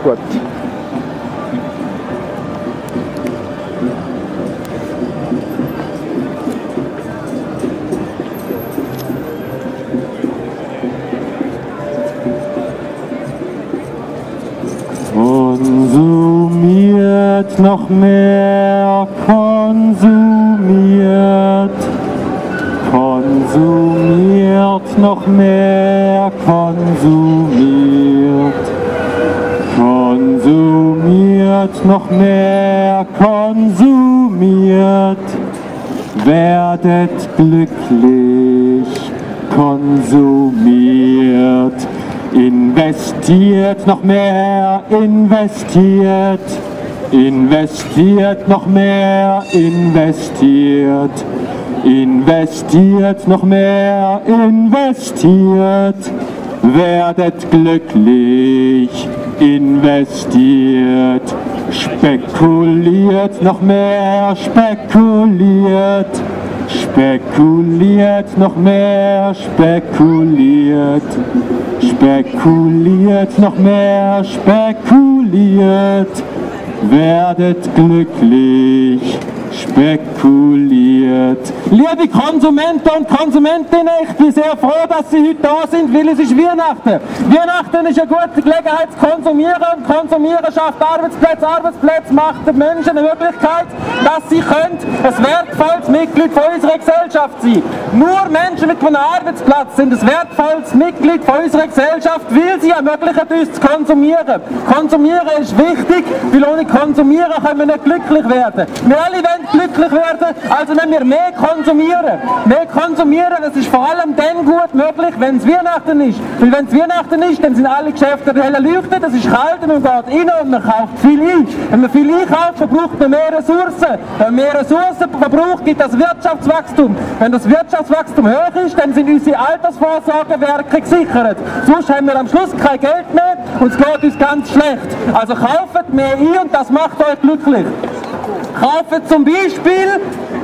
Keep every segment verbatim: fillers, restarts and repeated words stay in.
gut. Konsumiert noch mehr, konsumiert, konsumiert noch mehr, konsumiert, konsumiert noch mehr, konsumiert, werdet glücklich, konsumiert. Investiert noch mehr, investiert, investiert noch mehr, investiert, investiert noch mehr, investiert, werdet glücklich, investiert, spekuliert noch mehr, spekuliert, spekuliert noch mehr, spekuliert, spekuliert noch mehr, spekuliert, werdet glücklich, spekuliert. Liebe Konsumenten und Konsumentinnen, ich bin sehr froh, dass Sie heute da sind, weil es ist Weihnachten. Weihnachten ist eine gute Gelegenheit zu konsumieren und konsumieren schafft Arbeitsplätze. Arbeitsplätze macht den Menschen eine Möglichkeit, dass sie können ein wertvolles Mitglied von unserer Gesellschaft sein. Nur Menschen mit einem Arbeitsplatz sind ein wertvolles Mitglied von unserer Gesellschaft, weil sie ermöglichen, uns zu konsumieren. Konsumieren ist wichtig, weil ohne Konsumieren können wir nicht glücklich werden. Wir alle wollen glücklich werden, also wenn wir mehr konsumieren. Mehr konsumieren, das ist vor allem dann gut möglich, wenn es Weihnachten ist. Weil wenn es Weihnachten ist, dann sind alle Geschäfte hell erleuchtet, es ist kalt und man geht rein und man kauft viel ein. Wenn man viel einkauft, verbraucht man mehr Ressourcen. Wenn man mehr Ressourcen verbraucht, gibt das Wirtschaftswachstum. Wenn das Wirtschaftswachstum hoch ist, dann sind unsere Altersvorsorgewerke gesichert. Sonst haben wir am Schluss kein Geld mehr und es geht uns ganz schlecht. Also kauft mehr ein und das macht euch glücklich. Kauft zum Beispiel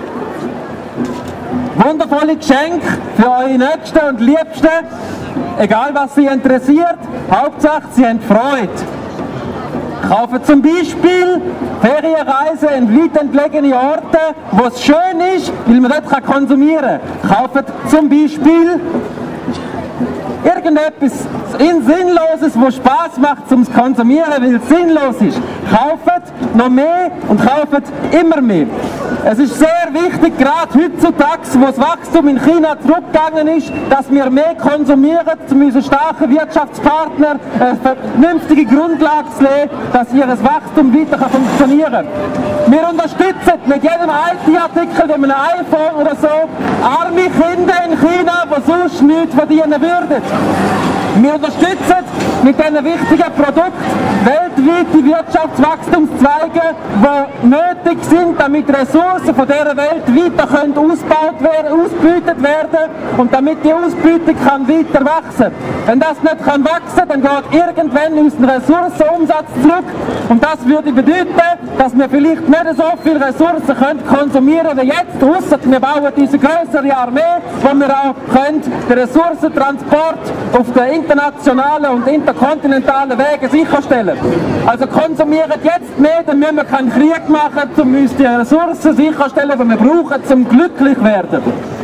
wundervolle Geschenke für eure Nächsten und Liebsten, egal was sie interessiert, Hauptsache sie haben Freude. Kaufen zum Beispiel Ferienreisen in weit entlegene Orte, wo es schön ist, weil man dort konsumieren kann. Kaufen zum Beispiel irgendetwas Sinnloses, was Spaß macht zum Konsumieren, weil es sinnlos ist. Kauft noch mehr und kauft immer mehr. Es ist sehr wichtig, gerade heutzutage, wo das Wachstum in China zurückgegangen ist, dass wir mehr konsumieren, um unseren starken Wirtschaftspartner eine vernünftige Grundlage zu legen, dass ihr Wachstum weiter funktionieren kann. Wir unterstützen mit jedem I T-Artikel, mit einem iPhone oder so, arme Kinder in China, die sonst nichts verdienen würden. Wir unterstützen mit diesen wichtigen Produkten weltweit die Wirtschaftswachstumszweige, die nötig sind, damit Ressourcen von dieser Welt weiter können ausgebaut werden, ausgebeutet werden und damit die Ausbeutung kann weiter wachsen. Wenn das nicht kann wachsen, dann geht irgendwann unser Ressourcenumsatz zurück und das würde bedeuten, dass wir vielleicht nicht so viele Ressourcen können konsumieren wie jetzt, ausser wir bauen diese größere Armee, wo wir auch können den Ressourcentransport auf den internationalen und interkontinentalen Wegen sicherstellen. Also konsumiert jetzt mehr, dann müssen wir keinen Krieg machen, um uns die Ressourcen sicherstellen, die wir brauchen, um glücklich zu werden.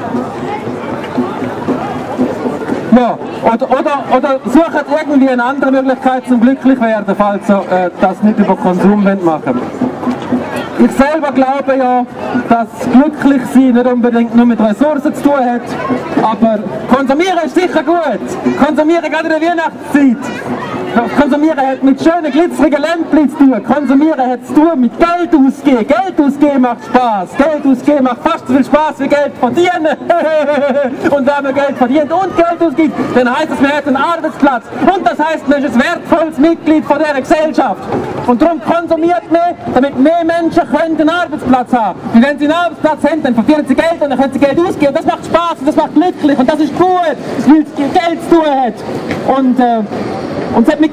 Ja, oder, oder, oder sucht irgendwie eine andere Möglichkeit zum glücklich werden, falls ihr äh, das nicht über Konsum machen wollt. Ich selber glaube ja, dass glücklich sein nicht unbedingt nur mit Ressourcen zu tun hat, aber konsumieren ist sicher gut. Konsumieren gerade in der Weihnachtszeit. Konsumieren hat mit schönen, glitzerigen Lämpchen zu tun. Konsumieren hat zu tun mit Geld ausgeben. Geld ausgeben macht Spaß. Geld ausgeben macht fast so viel Spaß wie Geld verdienen. Und wenn man Geld verdient und Geld ausgibt, dann heisst es, man hat einen Arbeitsplatz. Und das heisst, man ist ein wertvolles Mitglied von dieser Gesellschaft. Und darum konsumiert man, damit mehr Menschen können einen Arbeitsplatz haben. Und wenn sie einen Arbeitsplatz haben, dann verdienen sie Geld und dann können sie Geld ausgeben. Das macht Spaß und das macht glücklich und das ist gut, weil es Geld zu tun hat. Und, äh, und es hat mit Geld zu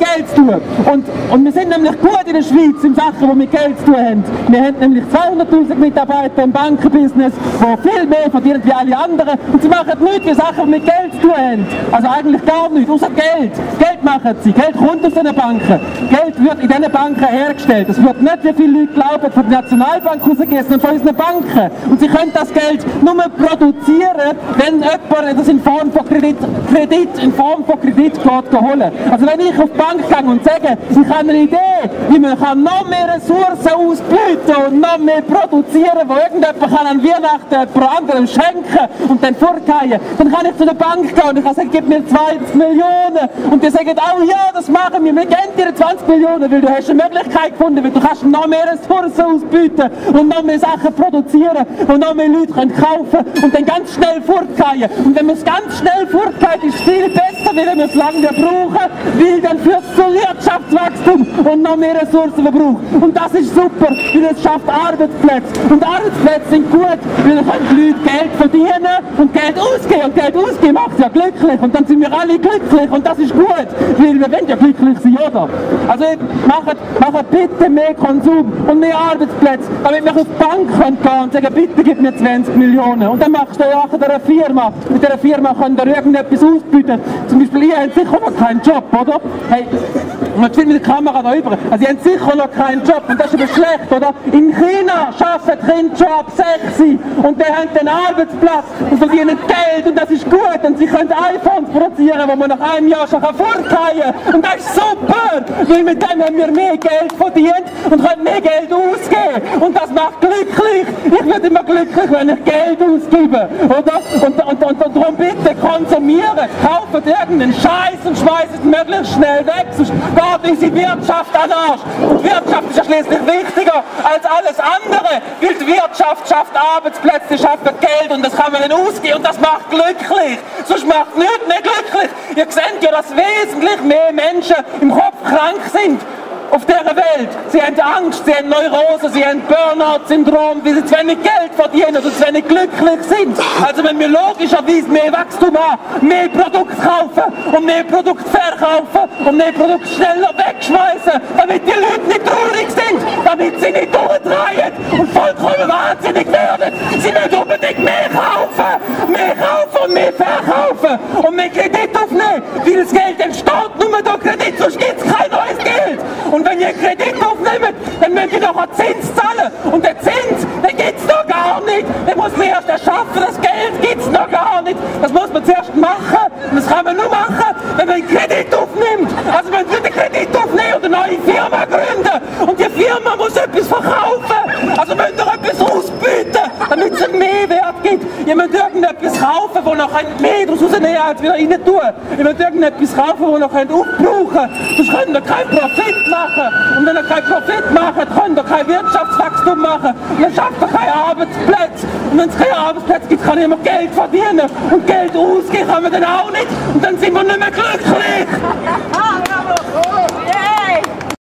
tun. Und, und wir sind nämlich gut in der Schweiz in Sachen, die mit Geld zu tun haben. Wir haben nämlich zweihunderttausend Mitarbeiter im Bankenbusiness, die viel mehr verdienen wie alle anderen. Und sie machen nichts für Sachen, die mit Geld zu tun haben. Also eigentlich gar nichts, außer Geld. Geld machen sie. Geld kommt aus diesen Banken. Geld wird in diesen Banken hergestellt. Es wird nicht, wie viele Leute glauben, von der Nationalbank rausgehen, sondern von unseren Banken. Und sie können das Geld nur produzieren, wenn jemand das in Form von Kredit, Kredit in Form von Kredit geht holen. Also wenn ich auf die Bank gehe und sage, ich habe eine Idee, wie man kann noch mehr Ressourcen ausbeuten und noch mehr produzieren, wo irgendjemand kann an Weihnachten jemand anderem schenken und dann vorgehen, dann kann ich zu der Bank gehen und ich kann sagen, gib mir zwanzig Millionen. Und die sagen, oh ja, das machen wir, wir geben dir zwanzig Millionen, weil du hast eine Möglichkeit gefunden, weil du kannst noch mehr Ressourcen ausbeuten und noch mehr Sachen produzieren und noch mehr Leute können kaufen und dann ganz schnell fortgehen. Und wenn man es ganz schnell fortgeht, ist es viel besser, wie wenn wir es lange brauchen, weil dann führt es zu Wirtschaftswachstum und noch mehr Ressourcenverbrauch. Und das ist super, weil es schafft Arbeitsplätze. Und Arbeitsplätze sind gut, weil dann können die Leute Geld verdienen und Geld ausgeben. Und Geld ausgeben macht ja glücklich. Und dann sind wir alle glücklich. Und das ist gut, weil wir wollen ja glücklich sein, oder? Also macht, macht bitte mehr Konsum und mehr Arbeitsplätze, damit wir auf die Bank gehen können und sagen, bitte gib mir zwanzig Millionen. Und dann machst du ja auch in dieser Firma. Mit dieser Firma könnt ihr irgendetwas ausbieten. Zum Beispiel, ihr habt sicher noch keinen Job, oder? Hey, man steht mit der Kamera da über. Also, ihr habt sicher noch keinen Job. Und das ist aber schlecht, oder? In China arbeiten Kinder schon ab sechs und die haben den Arbeitsplatz und verdienen Geld und das ist gut. Und sie können iPhones produzieren, wo man nach einem Jahr schon vorgehen kann. Und das ist super, weil mit dem haben wir mehr Geld verdient und können mehr Geld ausgeben. Und das macht glücklich. Ich werde immer glücklich, wenn ich Geld ausgebe, oder? Und, und, und, und darum bitte konsumieren. Kaufen irgendeinen Scheiß und schmeißen es möglichst schnell weg, sonst geht unsere Wirtschaft an den Arsch. Und Wirtschaft ist ja schließlich wichtiger als alles andere, weil die Wirtschaft schafft Arbeitsplätze, schafft Geld und das kann man dann ausgeben und das macht glücklich. Sonst macht nichts nicht glücklich. Ihr seht ja, dass wesentlich mehr Menschen im Kopf krank sind auf dieser Welt. Sie haben Angst, sie haben Neurose, sie haben Burnout-Syndrom, weil sie zu wenig Geld verdienen oder zu wenig glücklich sind. Also wenn wir logischerweise mehr Wachstum haben, mehr Produkte kaufen und mehr Produkte verkaufen und mehr Produkte schneller wegschmeißen, damit die Leute nicht traurig sind, damit sie nicht durchdrehen und vollkommen wahnsinnig werden. Sie nicht unbedingt mehr kaufen, mehr kaufen und mehr verkaufen und mehr Kredit aufnehmen, weil das Geld entsteht nur durch Kredit, sonst gibt es kein neues Geld. Und wenn ihr Kredit aufnehmt, dann müsst ihr noch einen Zins zahlen. Und der Zins, den gibt es noch gar nicht. Den muss man erst erschaffen, das Geld gibt es noch gar nicht. Das muss man zuerst machen. Und das kann man nur machen, wenn man einen Kredit aufnimmt. Also wenn wir einen Kredit aufnehmen und eine neue Firma gründen. Und die Firma muss etwas verkaufen. Also müsst ihr etwas ausbieten, damit es einen Mehrwert gibt. Ihr müsst irgendetwas kaufen, wo noch mehr daraus rausnehmen, als wieder rein tun. Ihr müsst irgendetwas kaufen, wo noch aufbrauchen könnt. Sonst könnt ihr keinen Profit machen. Und wenn ihr keinen Profit macht, könnt ihr kein Wirtschaftswachstum machen. Und dann schafft ihr keine Arbeitsplätze. Und wenn es keine Arbeitsplätze gibt, kann niemand Geld verdienen. Und Geld ausgeben kann man dann auch nicht. Und dann sind wir nicht mehr glücklich.